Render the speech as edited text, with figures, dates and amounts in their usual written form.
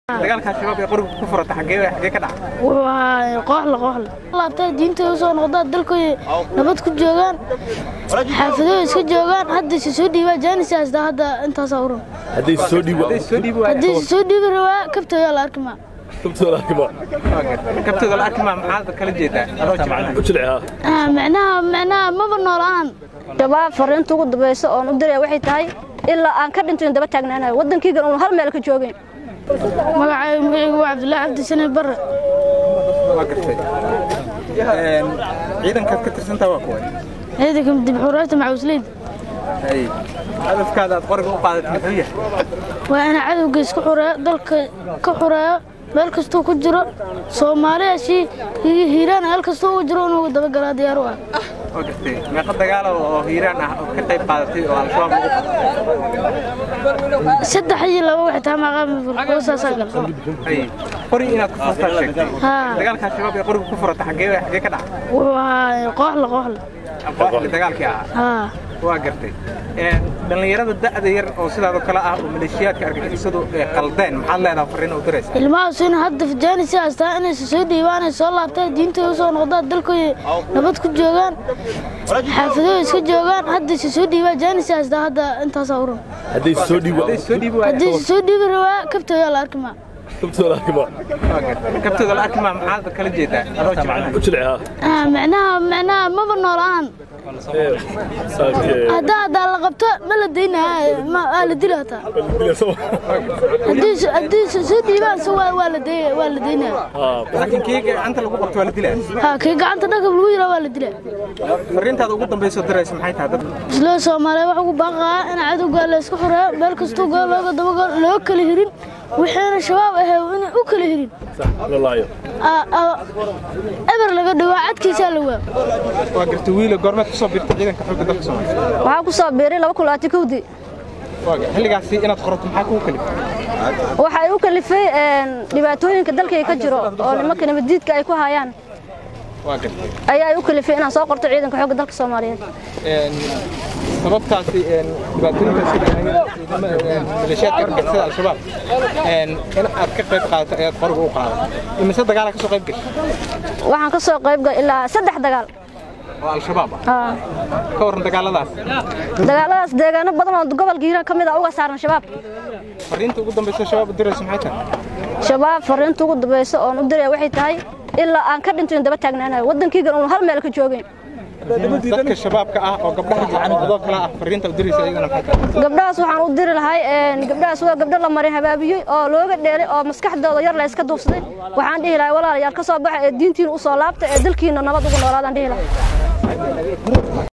dagaalka shabaab ee qoriga ku furata xagee ka dhac waa qooxla laabtay diinta soo noqda dalkooda nabad ku joogan xaafadooda iska joogan hadda soo dhiibaa jaanisaas hadda intaas uran hadii soo dhiibo rawaa kabtooda la arkima kabtooda la arkima maxaad kala jeedaa macnaha maba noolaan shabaab fariinta ugu dambaysa oo u diray waxay tahay ilaa aan ka dhinto daba taagnaanayo wadankayga uu hal meel ka joogay magacaygu waa Cabdullaahi Cabdi Sane Barre ciidanka ka tirsantaa waa kuwa ciidanka dib xuraasta macawsleyda hadafkaada aad qoriga u qaadatay muxuu yahay waa ana cadowga isku xureeyo dalka ka xureeyo meel kastoo ku jiro Soomaaliya hiiraan hal kastoo u jiro inuu daba galaa diyaar u ah meeqa dagaal oo hiiraan ah oo ka qayb qaadatay oo al-shabaab saddex iyo laba wax taama qaam furqoosaas gal qori inaad ku furtaa sheegtay dagaalka shabaab ee qoriga ku furata xagee ka dhac waa qooxla dagaalkii ah waa gartay dhalinyarada da'da yar oo sidaas kala ah oo maleeshiyaadka argagixisadu qaldeen maxaad leedahay fariin u diraysaa ilmahaas in hadda fajaanisi astaa inay soo dhiibaan soo laabtay diinta soo noqda dalkooda nabad ku joogan xaafadooda iska joogan hadda soo dhiibaa jaanisi astaa hadda intaas uran hadii soo dhiibo rawaa kabtooda la arkima kabtooda la arkima maxaad kala jeedaa macnaha maba noolaan هذا لقبته ما لدينا ما لدينا هدي سودي ما سوى والدينا لكن كيك أنت اللي قبضت والدينا ها كيك أنت نقبل الويرة والدينا فرنت هذا قدام بيسو درس محيط هذا سلو سومالي وحقو بقى أنا عدو قال لي اسكو حرا بالكستو قال لو كل هرين وحين الشباب إنه أكل هرين والله أبر لقد وعد كيسا لوا وقرت ويله قرمت kusoo biirtay ciidanka xogga dalka Soomaaliya waxa ku soo biiray 2 xilligaasi inaad qorto maxaa ku kalif waxa ay u kalifay dhibaatooyinka dalkayga ka jiro oo nimanka nabadiidka ay ku hayaan ay u kalifay inaan soo qorto ciidanka xogga dalka Soomaaliyeed sababtaasi dhibaatooyinka sida maleeshiyaadka argagixisada al-shabaab in aad ka qayb qaadato ayaad qoriga u qaadatay imise dagaal ka soo qayb gashay waxaan ka soo qayb galay ilaa 3 dagaal al-shabaab ka waran dagaaladaas deegaano badan oo gobolka Hiiraan kamid ah uga saaran shabaab fariinta ugu dambaysa shabaab u dirayso maxay tahay shabaab fariinta ugu dambaysa oo u diray waxay tahay ilaa aan ka dhinto daba taagnaanayo wadankayga uu hal meel ka joogay dadka shabaabka ah oo gabdhaha jacaanadoo kala ah fariinta u diraysa ayagana maxay tahay gabdhahaas waxaan u diri lahay gabdhahaas waa gabdho la maray habaabiyay oo looga dheelay oo maskaxdooda yar la iska duufsaday waxaan dhihi lahay walaalayaal ka soo baxa ee diintiina u soo laabta ee dalkiina nabad ugu noolaadaan dhihi lahay